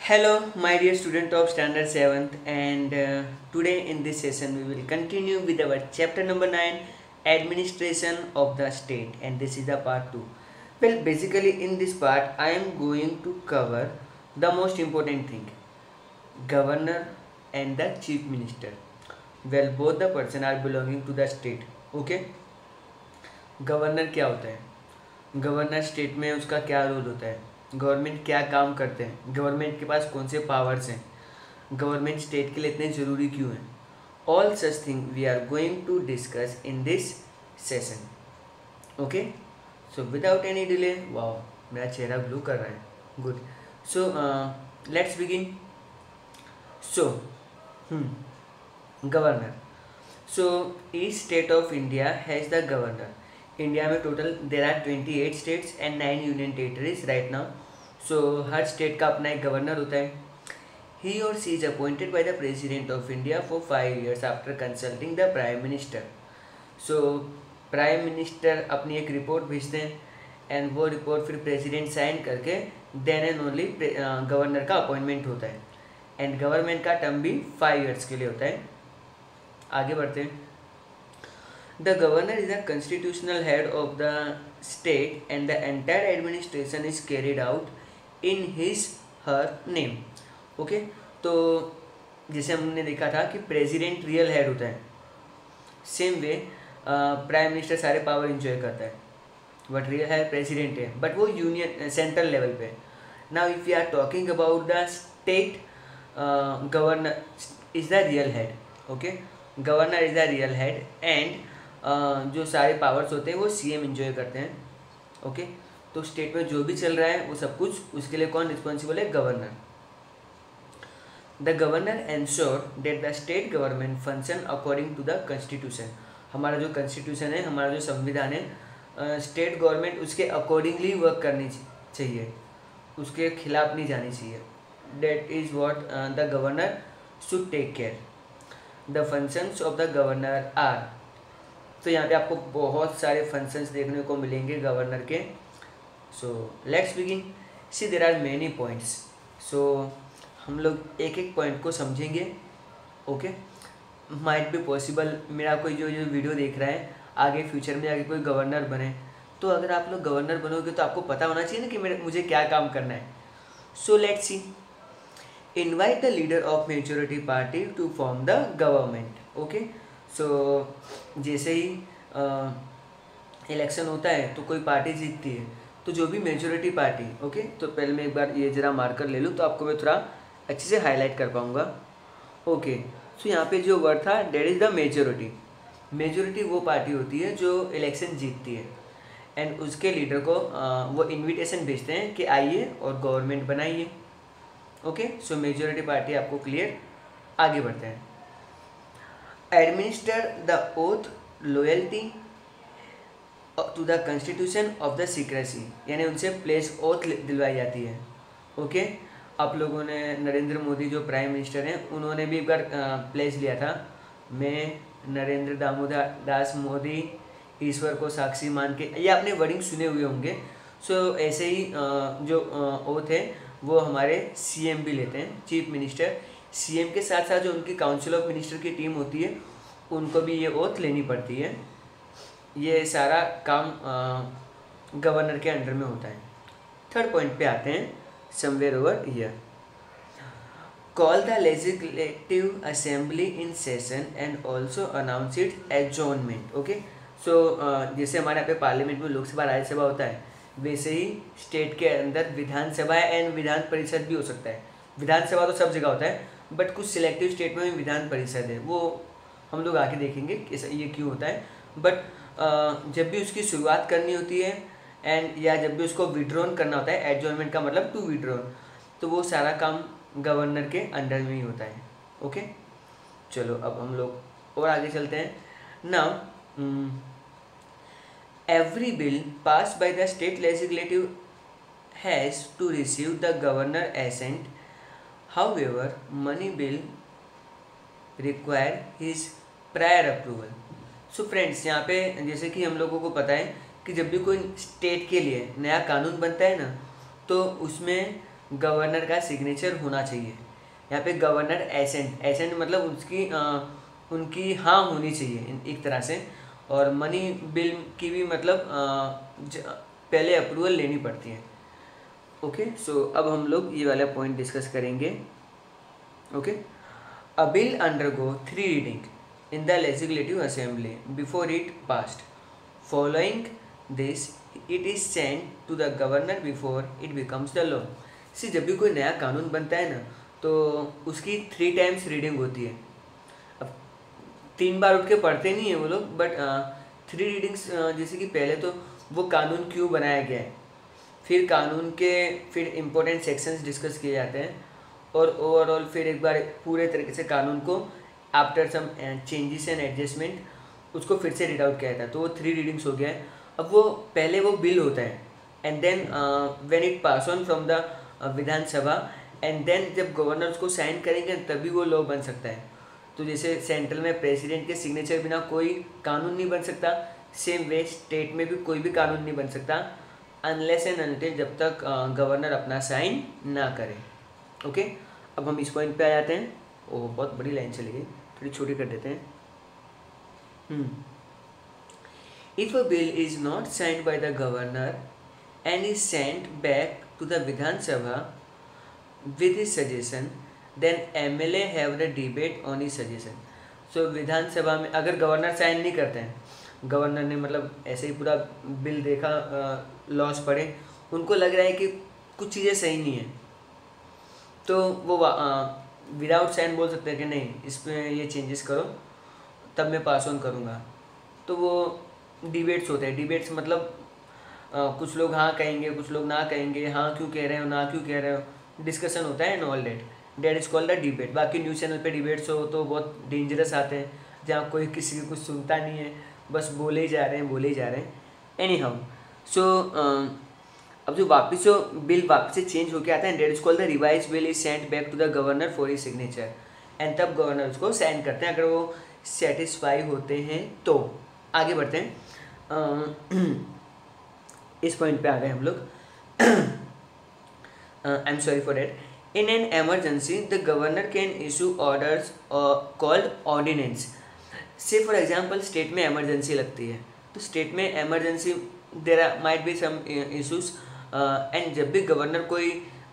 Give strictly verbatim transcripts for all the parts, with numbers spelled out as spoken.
Hello, my dear student of Standard seventh, and uh, today in this session we will continue with our chapter number nine, Administration of the State, and this is the part two. Well, basically, in this part, I am going to cover the most important thing, Governor and the Chief Minister. Well, both the person are belonging to the state. Okay, governor क्या होता है? Governor state में उसका क्या role होता है? Government क्या काम करते हैं? गवर्नमेंट के पास कौन से पावर्स हैं? गवर्नमेंट स्टेट के लिए इतने ज़रूरी क्यों हैं? All such thing we are going to discuss in this session. Okay, so without any delay. Wow, मेरा चेहरा ग्लो कर रहा है. Good. So let's begin. So governor. So each state of India has the governor. India में total there are twenty eight states and nine union territories right now. So हर state का अपना एक गवर्नर होता है. He or she is appointed by the president of India for five years after consulting the prime minister. So prime minister अपनी एक report भेजते हैं एंड वो रिपोर्ट फिर प्रेसिडेंट साइन करके देन एंड ओनली गवर्नर का अपॉइंटमेंट होता है. एंड गवर्नमेंट का टर्म भी फाइव ईयर्स के लिए होता है. आगे बढ़ते हैं. The governor is the constitutional head of the state and the entire administration is carried out in his her name. Okay, तो जैसे हमने देखा था कि प्रेसिडेंट रियल हेड होता है, सेम वे प्राइम मिनिस्टर सारे पावर इंजॉय करता है, बट रियल हेड प्रेसिडेंट है, बट वो यूनियन सेंट्रल लेवल पे. Now if you are talking about the state, governor is the real head. Okay, governor is the real head and Uh, जो सारे powers होते हैं वो सीएम एंजॉय करते हैं. ओके, तो स्टेट में जो भी चल रहा है वो सब कुछ उसके लिए कौन रिस्पॉन्सिबल है? Governor. The governor ensure that the state government function according to the constitution. हमारा जो कॉन्स्टिट्यूशन है, हमारा जो संविधान है, स्टेट गवर्नमेंट उसके अकॉर्डिंगली वर्क करनी चाहिए, उसके खिलाफ नहीं जानी चाहिए. That is what the governor should take care. The functions of the governor are. तो यहाँ पे आपको बहुत सारे फंक्शंस देखने को मिलेंगे गवर्नर के. So let's begin. See there are many points. So हम लोग एक एक पॉइंट को समझेंगे. ओके, माइट बी पॉसिबल मेरा कोई जो जो वीडियो देख रहा है आगे फ्यूचर में आगे कोई गवर्नर बने, तो अगर आप लोग गवर्नर बनोगे तो आपको पता होना चाहिए ना कि मेरे मुझे क्या काम करना है. So let's see. Invite the leader of majority party to form the government. Okay, so so, जैसे ही इलेक्शन होता है तो कोई पार्टी जीतती है, तो जो भी मेजॉरिटी पार्टी. ओके, तो पहले मैं एक बार ये ज़रा मार्कर ले लूँ तो आपको मैं थोड़ा अच्छे से हाईलाइट कर पाऊँगा. ओके, सो यहाँ पे जो वर्ड था that is the majority. Majority वो पार्टी होती है जो इलेक्शन जीतती है एंड उसके लीडर को आ, वो इन्विटेशन भेजते हैं कि आइए और गवर्नमेंट बनाइए. ओके, सो मेजॉरिटी पार्टी आपको क्लियर. आगे बढ़ते हैं. Administer the oath loyalty to the constitution of the secrecy. यानी उनसे प्लेस ओथ दिलवाई जाती है. ओके, आप लोगों ने नरेंद्र मोदी जो प्राइम मिनिस्टर हैं उन्होंने भी एक बार प्लेस लिया था, मैं नरेंद्र दामोदर दास मोदी ईश्वर को साक्षी मान के. ये आपने वर्डिंग सुने हुए होंगे. सो so, ऐसे ही जो ओथ है वो हमारे सीएम भी लेते हैं, चीफ मिनिस्टर. सीएम के साथ साथ जो उनकी काउंसिल ऑफ मिनिस्टर की टीम होती है उनको भी ये ओथ लेनी पड़ती है. ये सारा काम गवर्नर के अंडर में होता है. थर्ड पॉइंट पे आते हैं. Somewhere over here. Call the legislative assembly in session and also announce it adjournment. Okay, so जैसे हमारे यहाँ पे पार्लियामेंट में लोकसभा राज्यसभा होता है, वैसे ही स्टेट के अंदर विधानसभा एंड विधान परिषद भी हो सकता है. विधानसभा तो सब जगह होता है, बट कुछ सिलेक्टिव स्टेट में भी विधान परिषद है, वो हम लोग आके देखेंगे कि ये क्यों होता है. बट जब भी उसकी शुरुआत करनी होती है एंड या जब भी उसको विड्रॉन करना होता है, एडजॉर्नमेंट का मतलब टू विड्रॉन, तो वो सारा काम गवर्नर के अंडर में ही होता है. ओके, चलो अब हम लोग और आगे चलते हैं. Now every bill pass by the state legislative has to receive the governor assent. However, money bill require his prior approval. So friends, यहाँ पे जैसे कि हम लोगों को पता है कि जब भी कोई स्टेट के लिए नया कानून बनता है ना, तो उसमें गवर्नर का सिग्नेचर होना चाहिए। यहाँ पे गवर्नर एसेंट, एसेंट मतलब उसकी आ, उनकी हाँ होनी चाहिए एक तरह से। और मनी बिल की भी मतलब आ, ज, पहले अप्रूवल लेनी पड़ती है। ओके, सो अब हम लोग ये वाला पॉइंट डिस्कस करेंगे। Okay, a bill undergo three reading in the legislative assembly before it passed. Following this it is sent to the governor before it becomes the law. See जब भी कोई नया कानून बनता है ना तो उसकी थ्री टाइम्स रीडिंग होती है। अब तीन बार उठ के पढ़ते नहीं है वो लोग, बट थ्री रीडिंग्स, जैसे कि पहले तो वो कानून क्यों बनाया गया है, फिर कानून के फिर इम्पोर्टेंट सेक्शंस डिस्कस किए जाते हैं, और ओवरऑल फिर एक बार पूरे तरीके से कानून को after some changes and adjustment उसको फिर से रीड आउट किया जाता है। तो वो थ्री रीडिंग्स हो गया है। अब वो पहले वो बिल होता है and then when it pass on from the Vidhan Sabha and then जब गवर्नर उसको साइन करेंगे तभी वो लॉ बन सकता है। तो जैसे सेंट्रल में प्रेसिडेंट के सिग्नेचर बिना कोई कानून नहीं बन सकता, सेम वे स्टेट में भी कोई भी कानून नहीं बन सकता अनलेस एंड अनटिल जब तक गवर्नर अपना साइन ना करे। ओके, अब हम इस पॉइंट पे आ जाते हैं। ओह बहुत बड़ी लाइन चली गई, थोड़ी छोटी कर देते हैं। Hmm if a bill is not signed by the governor and is sent back to the Vidhan Sabha with his suggestion then MLA have the debate on his suggestion. So Vidhan Sabha में अगर गवर्नर साइन नहीं करते हैं, गवर्नर ने मतलब ऐसे ही पूरा bill देखा, लॉस पढ़े, उनको लग रहा है कि कुछ चीज़ें सही नहीं है, तो वो विदाउट साइन बोल सकते हैं कि नहीं इसमें ये चेंजेस करो तब मैं पास ऑन करूँगा। तो वो डिबेट्स होते हैं। डिबेट्स मतलब आ, कुछ लोग हाँ कहेंगे, कुछ लोग ना कहेंगे, हाँ क्यों कह रहे हो, ना क्यों कह रहे हो, डिस्कशन होता है and all that that is called the debate. बाकी न्यूज़ चैनल पे डिबेट्स हो तो बहुत डेंजरस आते हैं जहाँ कोई किसी की कुछ सुनता नहीं है, बस बोले ही जा रहे हैं बोले ही जा रहे हैं। एनी हाउ, सो अब जो वापस जो बिल वापस से चेंज होकर आता है that is called the revise bill is sent back to the governor for his signature and तब गवर्नर उसको साइन करते हैं अगर वो सेटिस्फाई होते हैं तो। आगे बढ़ते हैं, uh, इस पॉइंट पे आ गए हम लोग। I am sorry for that. In an emergency the governor can issue orders called ordinance. So for example state में एमरजेंसी लगती है, तो स्टेट में emergency there are might be some issues and जब भी गवर्नर कोई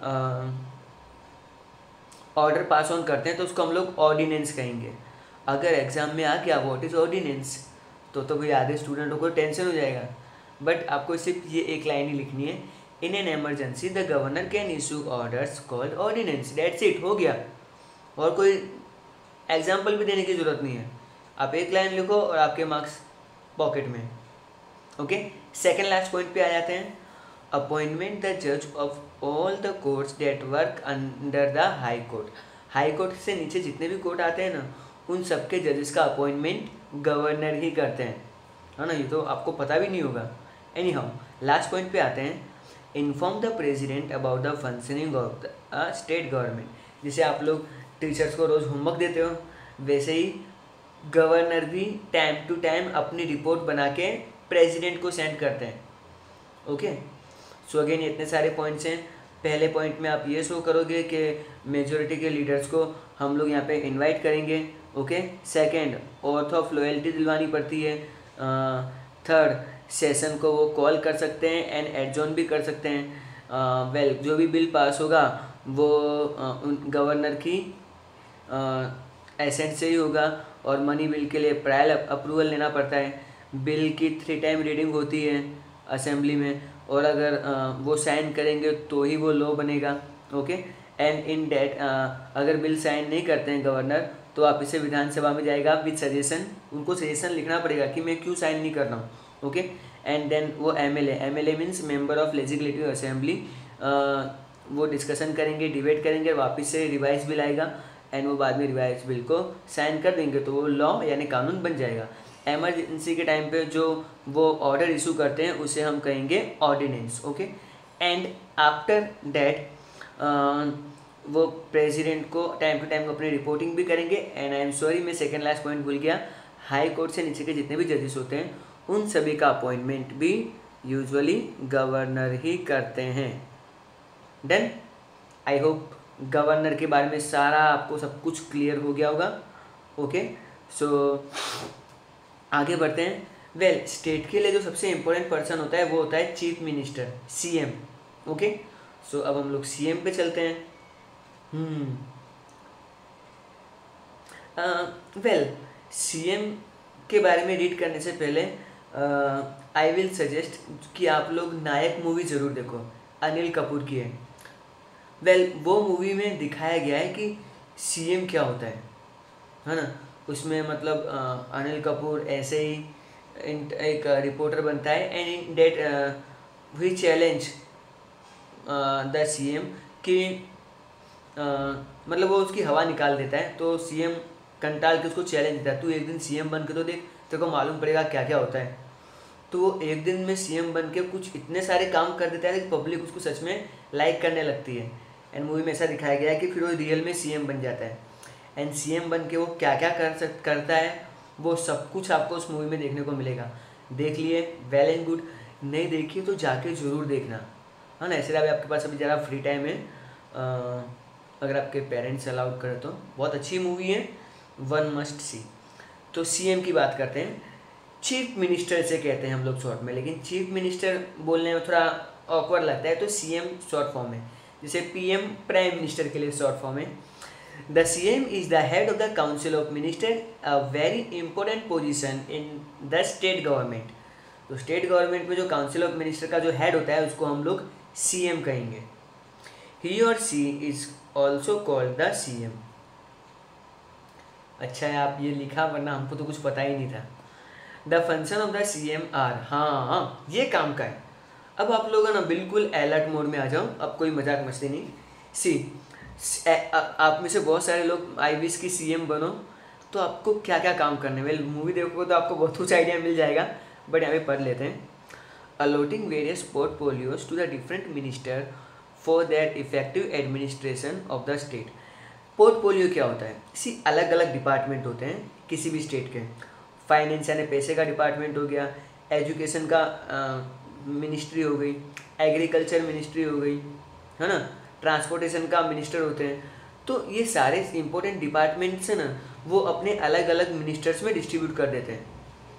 ऑर्डर पास ऑन करते हैं तो उसको हम लोग ऑर्डिनेंस कहेंगे। अगर एग्जाम में आ गया व्हाट इज ऑर्डिनेंस तो तो भाई आधे स्टूडेंटों को टेंशन हो जाएगा, बट आपको सिर्फ ये एक लाइन ही लिखनी है, in an emergency the governor can issue orders called ordinance, that's it, हो गया। और कोई एग्जाम्पल भी देने की ज़रूरत नहीं है, आप एक लाइन लिखो और आपके मार्क्स पॉकेट में। ओके, सेकेंड लास्ट पॉइंट पे आ जाते हैं। अपॉइंटमेंट द जज of all the courts that work under the high court. High court से नीचे जितने भी कोर्ट आते हैं ना उन सबके जजेस का अपॉइंटमेंट गवर्नर ही करते हैं, है ना, ये तो आपको पता भी नहीं होगा। एनी हाउ, लास्ट पॉइंट पे आते हैं। Inform the president about the functioning of the state government. जैसे आप लोग टीचर्स को रोज़ होमवर्क देते हो वैसे ही गवर्नर भी टाइम टू टाइम अपनी रिपोर्ट बना के प्रेसिडेंट को सेंड करते हैं। ओके, सो अगेन इतने सारे पॉइंट्स हैं। पहले पॉइंट में आप ये शो करोगे कि मेजॉरिटी के लीडर्स को हम लोग यहाँ पे इनवाइट करेंगे। Okay, second oath of loyalty दिलवानी पड़ती है। थर्ड, सेशन को वो कॉल कर सकते हैं एंड एडजॉर्न भी कर सकते हैं। वेल uh, well, जो भी बिल पास होगा वो uh, गवर्नर की एसेंट uh, से ही होगा, और मनी बिल के लिए प्रायर अप्रूवल लेना पड़ता है। बिल की थ्री टाइम रीडिंग होती है असेंबली में, और अगर uh, वो साइन करेंगे तो ही वो लॉ बनेगा। ओके, एंड इन डेट अगर बिल साइन नहीं करते हैं गवर्नर तो आप इसे विधानसभा में जाएगा विद सजेशन, उनको सजेशन लिखना पड़ेगा कि मैं क्यों साइन नहीं कर रहा हूँ। ओके, एंड देन वो MLA, MLA means member of legislative assembly, वो डिस्कशन करेंगे, डिबेट करेंगे, वापस से रिवाइज बिल आएगा एंड वो बाद में रिवाइज बिल को साइन कर देंगे तो वो लॉ यानी कानून बन जाएगा। एमरजेंसी के टाइम पे जो वो ऑर्डर इशू करते हैं उसे हम कहेंगे ordinance. Okay, and after that वो प्रेसिडेंट को टाइम टू टाइम अपनी रिपोर्टिंग भी करेंगे। एंड आई एम सॉरी मैं सेकेंड लास्ट पॉइंट भूल गया, हाई कोर्ट से नीचे के जितने भी जजेस होते हैं उन सभी का अपॉइंटमेंट भी यूजुअली गवर्नर ही करते हैं। डन, आई होप गवर्नर के बारे में सारा आपको सब कुछ क्लियर हो गया होगा। ओके, सो आगे बढ़ते हैं। वेल well, स्टेट के लिए जो सबसे इम्पोर्टेंट पर्सन होता है वो होता है chief minister, CM. Okay, so अब हम लोग सीएम पे चलते हैं। हम्म वेल सीएम के बारे में रीड करने से पहले आई विल सजेस्ट कि आप लोग नायक मूवी ज़रूर देखो, अनिल कपूर की है। वेल well, वो मूवी में दिखाया गया है कि सीएम क्या होता है है ना। उसमें मतलब uh, अनिल कपूर ऐसे ही एक रिपोर्टर बनता है and in that we challenge the CM कि uh, मतलब वो उसकी हवा निकाल देता है। तो सीएम कंटाल के उसको चैलेंज देता है, तू एक दिन सीएम बन के तो देख, तेरे को मालूम पड़ेगा क्या क्या होता है। तो वो एक दिन में सीएम बन के कुछ इतने सारे काम कर देता है कि पब्लिक उसको सच में लाइक करने लगती है। एंड मूवी में ऐसा दिखाया गया है कि फिर वो रियल में सीएम बन जाता है। एंड सीएम बन के वो क्या क्या कर सक करता है वो सब कुछ आपको उस मूवी में देखने को मिलेगा। देख लिए, वेल एंड गुड। नहीं देखिए तो जाके ज़रूर देखना, है ना। ऐसे अभी आपके पास अभी ज़रा फ्री टाइम है, आ, अगर आपके पेरेंट्स अलाउड करें तो बहुत अच्छी मूवी है, वन मस्ट सी। तो सीएम की बात करते हैं। चीफ मिनिस्टर से कहते हैं हम लोग शॉर्ट में, लेकिन चीफ मिनिस्टर बोलने में थोड़ा ऑकवर्ड लगता है, तो सीएम शॉर्ट फॉर्म है। जैसे पीएम प्राइम मिनिस्टर के लिए शॉर्ट फॉर्म है। The CM is the head of the council of minister, a very important position in the state government. तो स्टेट गवर्नमेंट में जो काउंसिल ऑफ मिनिस्टर का जो हेड होता है उसको हम लोग सीएम कहेंगे। He or she is also called the CM. अच्छा है आप ये लिखा, वरना हमको तो कुछ पता ही नहीं था। The function of the C M are, हाँ हाँ ये काम का है। अब आप लोग ना बिल्कुल अलर्ट मोड में आ जाओ, अब कोई मजाक मस्ती नहीं। सी आप में से बहुत सारे लोग आई विश की सीएम बनो, तो आपको क्या क्या काम करने वेल मूवी देखोगे तो आपको बहुत कुछ आइडिया मिल जाएगा, बट यहाँ पे पढ़ लेते हैं। Allotting various portfolios to the different minister for their effective administration of the state. Portfolio क्या होता है? सी अलग अलग डिपार्टमेंट होते हैं किसी भी स्टेट के। फाइनेंस यानी पैसे का डिपार्टमेंट हो गया, एजुकेशन का मिनिस्ट्री हो गई, एग्रीकल्चर मिनिस्ट्री हो गई, है ना, ट्रांसपोर्टेशन का मिनिस्टर होते हैं। तो ये सारे इंपॉर्टेंट डिपार्टमेंट्स हैं ना, वो अपने अलग अलग मिनिस्टर्स में डिस्ट्रीब्यूट कर देते हैं।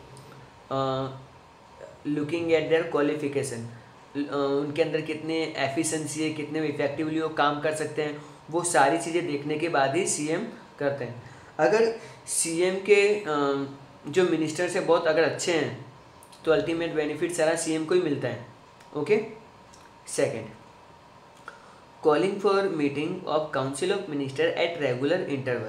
लुकिंग एट देयर क्वालिफिकेशन, उनके अंदर कितने एफिशिएंसी है, कितने इफेक्टिवली वो काम कर सकते हैं, वो सारी चीज़ें देखने के बाद ही सीएम करते हैं। अगर सीएम के जो मिनिस्टर्स हैं बहुत अगर अच्छे हैं तो अल्टीमेट बेनिफिट सारा सीएम को ही मिलता है। Okay, second, calling for meeting of council of minister at regular interval.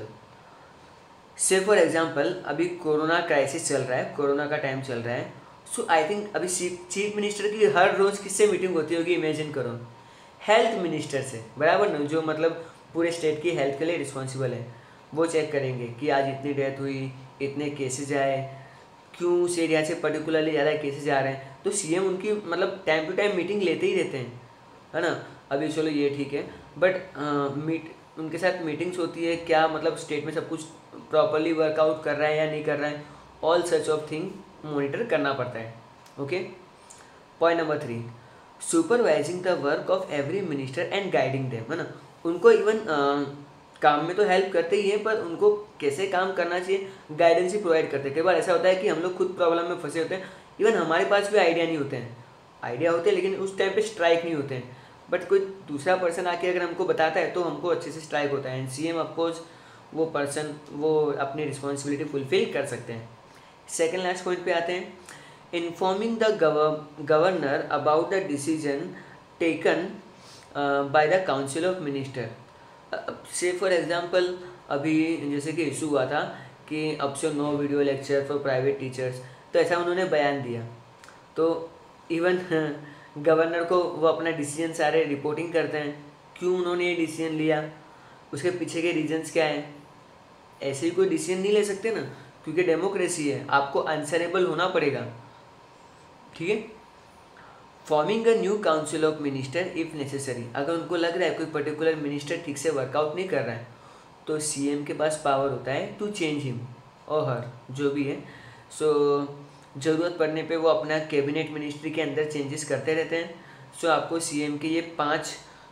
So for example अभी कोरोना क्राइसिस चल रहा है, कोरोना का टाइम चल रहा है, सो आई थिंक अभी चीफ मिनिस्टर की हर रोज़ किससे मीटिंग होती होगी, इमेजिन करो, हेल्थ मिनिस्टर से, बराबर ना, जो मतलब पूरे स्टेट की हेल्थ के लिए रिस्पॉन्सिबल है। वो चेक करेंगे कि आज इतनी डेथ हुई, इतने केसेज आए, क्यों उस एरिया से पर्टिकुलरली ज़्यादा केसेज आ रहे हैं। तो सीएम उनकी मतलब टाइम टू टाइम मीटिंग लेते ही रहते हैं, है ना। अभी चलो ये ठीक है, बट मीट उनके साथ मीटिंग्स होती है, क्या मतलब स्टेट में सब कुछ प्रॉपरली वर्कआउट कर रहा है या नहीं कर रहा है, all such of thing monitor करना पड़ता है। Okay, point number three, supervising the work of every minister and guiding them, है ना। उनको इवन काम में तो हेल्प करते ही हैं, पर उनको कैसे काम करना चाहिए गाइडेंस ही प्रोवाइड करते हैं। कई बार ऐसा होता है कि हम लोग खुद प्रॉब्लम में फंसे होते हैं, इवन हमारे पास भी आइडिया नहीं होते हैं, आइडिया होते हैं लेकिन उस टाइम पे स्ट्राइक नहीं होते हैं, बट कोई दूसरा पर्सन आके अगर हमको बताता है तो हमको अच्छे से स्ट्राइक होता है। एंड सीएम ऑफकोर्स वो पर्सन वो अपनी रिस्पॉन्सिबिलिटी फुलफिल कर सकते हैं। सेकेंड लास्ट पॉइंट पे आते हैं, informing the governor about the decision taken by the council of minister. So for example अभी जैसे कि इशू हुआ था कि अब से no video lecture for private teachers, तो ऐसा उन्होंने बयान दिया, तो इवन गवर्नर को वो अपना डिसीजन सारे रिपोर्टिंग करते हैं, क्यों उन्होंने ये डिसीजन लिया, उसके पीछे के रीजंस क्या हैं। ऐसे ही कोई डिसीजन नहीं ले सकते ना, क्योंकि डेमोक्रेसी है, आपको आंसरेबल होना पड़ेगा, ठीक है। Forming a new council of minister if necessary, अगर उनको लग रहा है कोई पर्टिकुलर मिनिस्टर ठीक से वर्कआउट नहीं कर रहा है तो सीएम के पास पावर होता है टू चेंज हिम और हर, जो भी है। सो so, ज़रूरत पड़ने पे वो अपना कैबिनेट मिनिस्ट्री के अंदर चेंजेस करते रहते हैं। सो so, आपको सीएम के ये पांच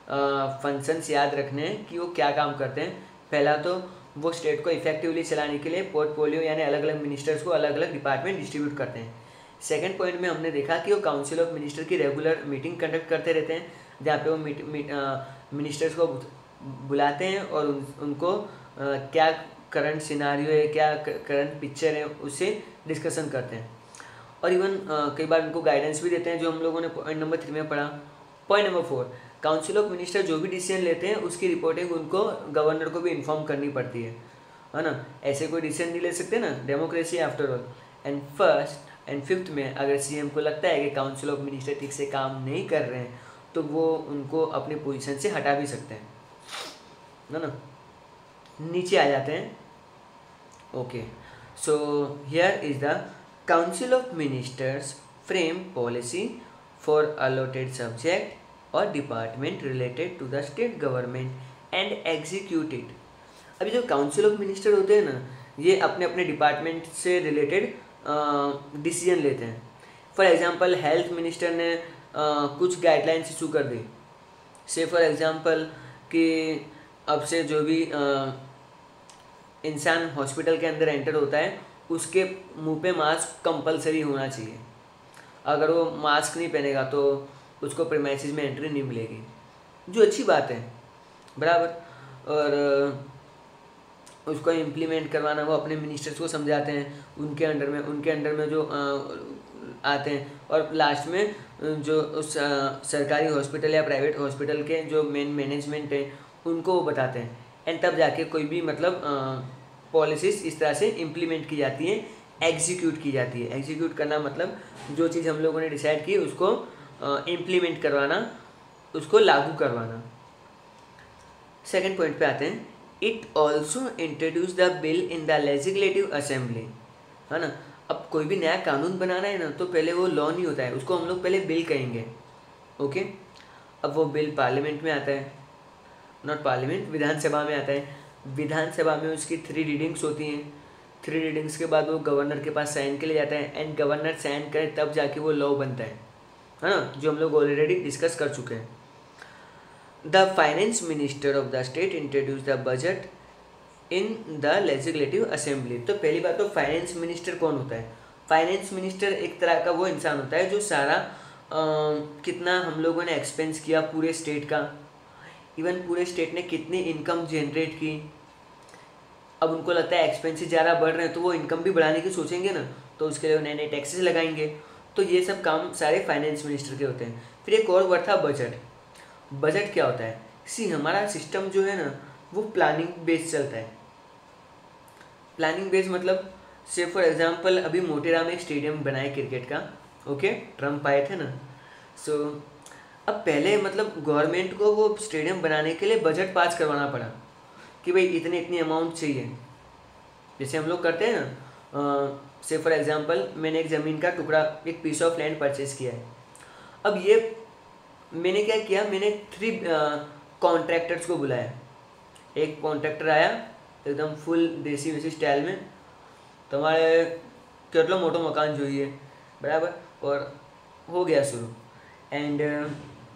फंक्शंस याद रखने हैं कि वो क्या काम करते हैं। पहला तो वो स्टेट को इफेक्टिवली चलाने के लिए पोर्टफोलियो यानी अलग अलग मिनिस्टर्स को अलग अलग डिपार्टमेंट डिस्ट्रीब्यूट करते हैं। सेकंड पॉइंट में हमने देखा कि वो काउंसिल ऑफ मिनिस्टर की रेगुलर मीटिंग कंडक्ट करते रहते हैं, जहाँ पे वो मीट, मीट, मिनिस्टर्स को बुलाते हैं और उन, उनको आ, क्या करंट सिनारियो है, क्या करंट पिक्चर है, उससे डिस्कशन करते हैं। और इवन कई बार उनको गाइडेंस भी देते हैं, जो हम लोगों ने पॉइंट नंबर थ्री में पढ़ा। Point number four, council of minister जो भी डिसीजन लेते हैं उसकी रिपोर्टिंग उनको गवर्नर को भी इन्फॉर्म करनी पड़ती है है ना। ऐसे कोई डिसीजन नहीं ले सकते ना, democracy after all. And first and fifth में अगर सीएम को लगता है कि काउंसिल ऑफ मिनिस्टर ठीक से काम नहीं कर रहे हैं तो वो उनको अपनी पोजीशन से हटा भी सकते हैं, है ना। नीचे आ जाते हैं। Okay, so here is the council of ministers frame policy for allotted subject और department related to the state government and execute it. अभी जो काउंसिल ऑफ मिनिस्टर होते हैं ना, ये अपने अपने डिपार्टमेंट से रिलेटेड डिसीजन लेते हैं। फॉर एग्जांपल हेल्थ मिनिस्टर ने uh, कुछ गाइडलाइंस इशू कर दी। से फॉर एग्जांपल कि अब से जो भी uh, इंसान हॉस्पिटल के अंदर एंटर होता है उसके मुंह पे मास्क कंपलसरी होना चाहिए। अगर वो मास्क नहीं पहनेगा तो उसको प्रीमाइसिस में एंट्री नहीं मिलेगी, जो अच्छी बात है, बराबर। और उसको इम्प्लीमेंट करवाना वो अपने मिनिस्टर्स को समझाते हैं, उनके अंडर में उनके अंडर में जो आ, आते हैं। और लास्ट में जो उस आ, सरकारी हॉस्पिटल या प्राइवेट हॉस्पिटल के जो मेन मैनेजमेंट है उनको वो बताते हैं। एंड तब जाके कोई भी मतलब पॉलिसीज़ इस तरह से इम्प्लीमेंट की जाती हैं, एग्जीक्यूट की जाती है। एग्जीक्यूट करना मतलब जो चीज़ हम लोगों ने डिसाइड की उसको इम्प्लीमेंट करवाना, उसको लागू करवाना। सेकेंड पॉइंट पे आते हैं। It also introduce the bill in the legislative assembly, है ना। अब कोई भी नया कानून बनाना है ना तो पहले वो लॉ नहीं होता है, उसको हम लोग पहले बिल कहेंगे। ओके, अब वो बिल पार्लियामेंट में आता है, नॉट पार्लियामेंट, विधानसभा में आता है। विधानसभा में उसकी थ्री रीडिंग्स होती हैं। थ्री रीडिंग्स के बाद वो गवर्नर के पास साइन के लिए जाता है एंड गवर्नर साइन करे तब जाके वो लॉ बनता है, है ना, जो हम लोग ऑलरेडी डिस्कस कर चुके हैं। The finance minister of the state introduce the budget in the legislative assembly. तो पहली बात तो फाइनेंस मिनिस्टर कौन होता है? फाइनेंस मिनिस्टर एक तरह का वो इंसान होता है जो सारा आ, कितना हम लोगों ने एक्सपेंस किया पूरे स्टेट का, इवन पूरे स्टेट ने कितनी इनकम जनरेट की। अब उनको लगता है एक्सपेंसेस ज़्यादा बढ़ रहे हैं तो वो इनकम भी बढ़ाने की सोचेंगे ना, तो उसके लिए नए नए टैक्सेस लगाएंगे। तो ये सब काम सारे फाइनेंस मिनिस्टर के होते हैं। फिर एक और वर्ड था बजट। बजट क्या होता है? सी हमारा सिस्टम जो है ना वो प्लानिंग बेस्ड चलता है। प्लानिंग बेस्ड मतलब से फॉर एग्जांपल अभी मोटेरा में एक स्टेडियम बनाए क्रिकेट का, ओके, ट्रम्प आए थे ना। सो so, अब पहले मतलब गवर्नमेंट को वो स्टेडियम बनाने के लिए बजट पास करवाना पड़ा कि भाई इतने इतनी अमाउंट चाहिए, जैसे हम लोग करते हैं ना। से फॉर एग्जांपल मैंने एक ज़मीन का टुकड़ा, एक पीस ऑफ लैंड परचेज किया है। अब ये मैंने क्या किया, मैंने थ्री कॉन्ट्रैक्टर्स को बुलाया। एक कॉन्ट्रैक्टर आया एकदम फुल देसी वेसी स्टाइल में, तुम्हारे केटलो मोटो मकान જોઈએ बराबर, और हो गया शुरू। एंड uh,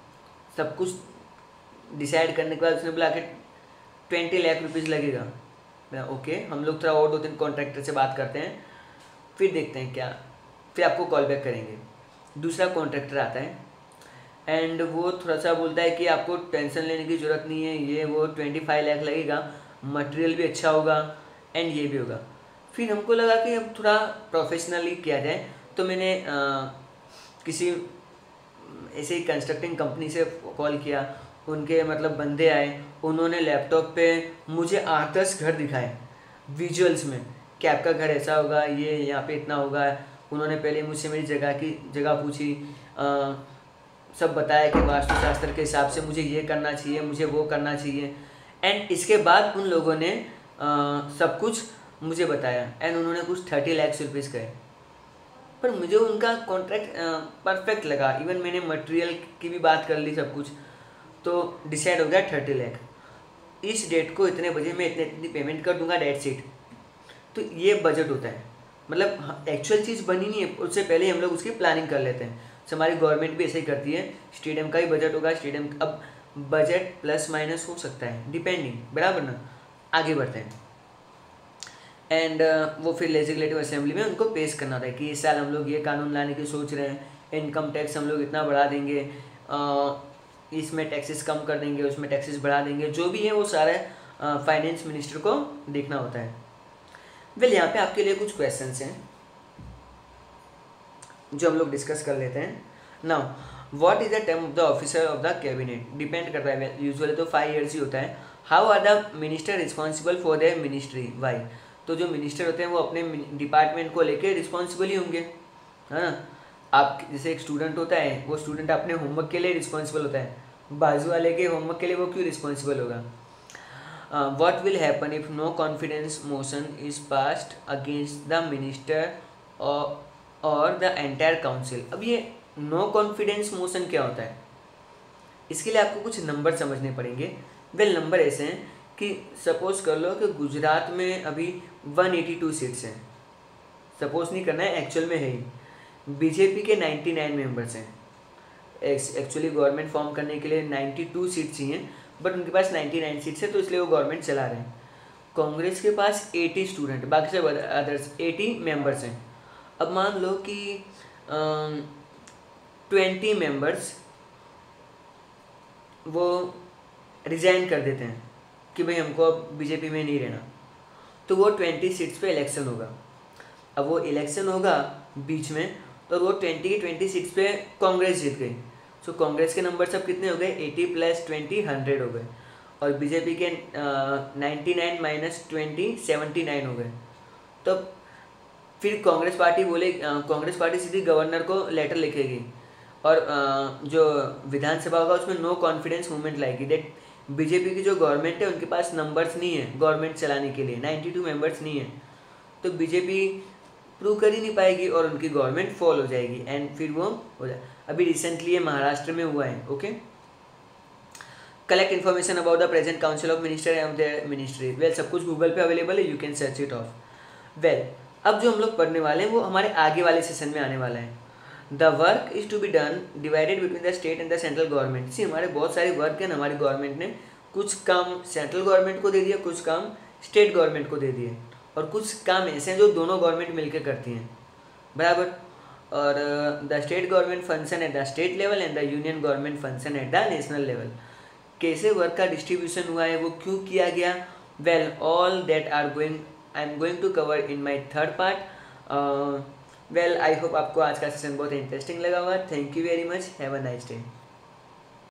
सब कुछ डिसाइड करने के बाद उसने बोला कि ट्वेंटी लाख रुपीज़ लगेगा। मैं ओके, हम लोग थोड़ा और दो तीन कॉन्ट्रैक्टर से बात करते हैं, फिर देखते हैं क्या, फिर आपको कॉल बैक करेंगे। दूसरा कॉन्ट्रैक्टर आता है एंड वो थोड़ा सा बोलता है कि आपको टेंशन लेने की ज़रूरत नहीं है, ये वो ट्वेंटी फाइव लाख लगेगा, मटेरियल भी अच्छा होगा एंड ये भी होगा। फिर हमको लगा कि अब थोड़ा प्रोफेशनली किया जाए, तो मैंने आ, किसी ऐसे ही कंस्ट्रक्टिंग कंपनी से कॉल किया। उनके मतलब बंदे आए, उन्होंने लैपटॉप पे मुझे आठ दस घर दिखाए विजुअल्स में कि आपका घर ऐसा होगा, ये यहाँ पे इतना होगा। उन्होंने पहले मुझसे मेरी जगह की जगह पूछी, आ, सब बताया कि वास्तुशास्त्र के हिसाब से मुझे ये करना चाहिए, मुझे वो करना चाहिए। एंड इसके बाद उन लोगों ने आ, सब कुछ मुझे बताया एंड उन्होंने कुछ थर्टी लैक्स रुपीज़ कहे। पर मुझे उनका कॉन्ट्रैक्ट परफेक्ट लगा। इवन मैंने मटेरियल की भी बात कर ली, सब कुछ, तो डिसाइड हो गया थर्टी लाख। इस डेट को इतने बजे मैं इतने इतनी पेमेंट कर दूंगा, डेट सीट। तो ये बजट होता है। मतलब एक्चुअल चीज़ बनी नहीं है, उससे पहले हम लोग उसकी प्लानिंग कर लेते हैं। तो हमारी गवर्नमेंट भी ऐसे ही करती है। स्टेडियम का ही बजट होगा, स्टेडियम अब बजट प्लस माइनस हो सकता है डिपेंडिंग, बराबर ना। आगे बढ़ते हैं। एंड uh, वो फिर लेजिस्लेटिव असेंबली में उनको पेश करना होता है कि इस साल हम लोग ये कानून लाने की सोच रहे हैं, इनकम टैक्स हम लोग इतना बढ़ा देंगे, uh, इसमें टैक्सेस कम कर देंगे, उसमें टैक्सेस बढ़ा देंगे, जो भी है वो सारा फाइनेंस uh, मिनिस्टर को देखना होता है। वेल well, यहाँ पे आपके लिए कुछ क्वेश्चंस हैं जो हम लोग डिस्कस कर लेते हैं। Now what is the term of the officer of the cabinet, depend करता है, यूजुअली तो फाइव ईयर्स ही होता है। How are the minister responsible for their ministry, why, तो जो मिनिस्टर होते हैं वो अपने डिपार्टमेंट को लेके रिस्पॉन्सिबल ही होंगे, है ना। आप जैसे एक स्टूडेंट होता है, वो स्टूडेंट अपने होमवर्क के लिए रिस्पॉन्सिबल होता है, बाजू वाले के होमवर्क के लिए वो क्यों रिस्पॉन्सिबल होगा। What will happen if no confidence motion is passed against the minister और द एंटायर काउंसिल। अब ये नो कॉन्फिडेंस मोशन क्या होता है, इसके लिए आपको कुछ नंबर समझने पड़ेंगे। वेल नंबर ऐसे हैं कि सपोज कर लो कि गुजरात में अभी एक सौ बयासी सीट्स हैं, सपोज नहीं करना है, एक्चुअल में है ही। बीजेपी के निन्यानवे मेंबर्स हैं, एक्चुअली गवर्नमेंट फॉर्म करने के लिए बानवे सीट्स चाहिए, बट उनके पास निन्यानवे सीट्स है, तो इसलिए वो गवर्नमेंट चला रहे हैं। कांग्रेस के पास अस्सी स्टूडेंट, बाकी सब अदर्स अस्सी मेंबर्स हैं। अब मान लो कि ट्वेंटी मेंबर्स वो रिजाइन कर देते हैं कि भाई हमको अब बीजेपी में नहीं रहना, तो वो ट्वेंटी सीट्स पे इलेक्शन होगा। अब वो इलेक्शन होगा बीच में, तो वो ट्वेंटी की ट्वेंटी सीट्स पे कांग्रेस जीत गई। सो कांग्रेस के नंबर सब कितने हो गए, अस्सी प्लस ट्वेंटी हंड्रेड हो गए, और बीजेपी के ninety nine minus twenty seventy nine हो गए। तो फिर कांग्रेस पार्टी बोले, कांग्रेस पार्टी सीधी गवर्नर को लेटर लिखेगी, और uh, जो विधानसभा होगा उसमें नो कॉन्फिडेंस मूवमेंट लाएगी दैट बीजेपी की जो गवर्नमेंट है उनके पास नंबर्स नहीं है गवर्नमेंट चलाने के लिए, बानवे मेंबर्स नहीं है, तो बीजेपी प्रूव कर ही नहीं पाएगी और उनकी गवर्नमेंट फॉल हो जाएगी, एंड फिर वो हो जाए। अभी रिसेंटली ये महाराष्ट्र में हुआ है। Okay, collect information about the present council of minister and their ministry. Well सब कुछ गूगल पे अवेलेबल है, you can search it of. Well अब जो हम लोग पढ़ने वाले हैं वो हमारे आगे वाले सेशन में आने वाला है। The work is to be done divided between the state and the central government. See हमारे बहुत सारे वर्क हैं, हमारी गवर्नमेंट ने कुछ काम सेंट्रल गवर्नमेंट को दे दिया, कुछ काम स्टेट गवर्नमेंट को दे दिए, और कुछ काम ऐसे हैं जो दोनों गवर्नमेंट मिलकर करती हैं, बराबर। और the state government function at the state level and the union government function at the national level. कैसे वर्क का डिस्ट्रीब्यूशन हुआ है, वो क्यों किया गया, well all that are going I am going to cover in my third part. Well I hope आपको आज का सेशन बहुत इंटरेस्टिंग लगा होगा। Thank you very much, have a nice day.